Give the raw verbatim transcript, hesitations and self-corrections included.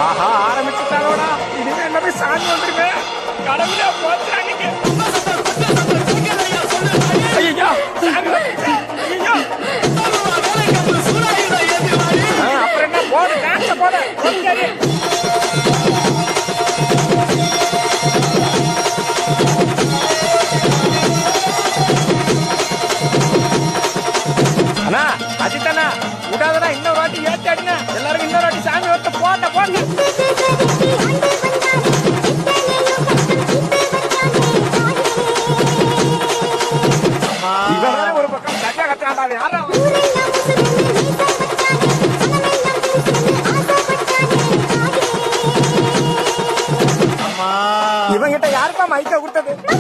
ஆஹா ஆரம்பிச்சுட்டாரோடா. இனிமே எல்லாமே சாமி வந்துருமே. கடவுளே போச்சாங்க. ஐயோ ஐயோ அப்புறம் என்ன போடு டான்ஸ் போடு. சரி அண்ணா அஜித்தண்ணா விடாதடா. இன்னொரு வாட்டி ஏற்றி அடிங்க. எல்லாருக்கும் இன்னொரு வாட்டி சாமி வந்து போட்ட போங்க. இவன் ஒரு பக்கம் கஜா கத்துறாண்டா. யாரா இவங்கிட்ட யாருப்பா மைக்க கொடுத்தது?